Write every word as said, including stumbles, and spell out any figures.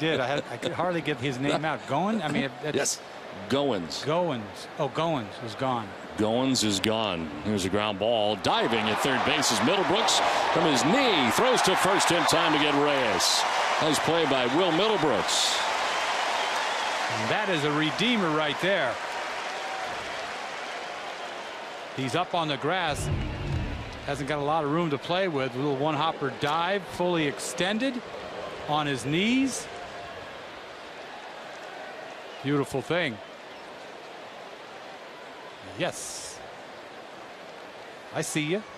did. I had I could hardly get his name out. Goins? I mean, it, yes, Goins. Goins. Oh, Goins was gone. Goins is gone. Here's a ground ball. Diving at third base is Middlebrooks from his knee. Throws to first in time to get Reyes. Nice play by Will Middlebrooks. And that is a redeemer right there. He's up on the grass. Hasn't got a lot of room to play with. A little one hopper dive, fully extended on his knees. Beautiful thing. Yes. I see you.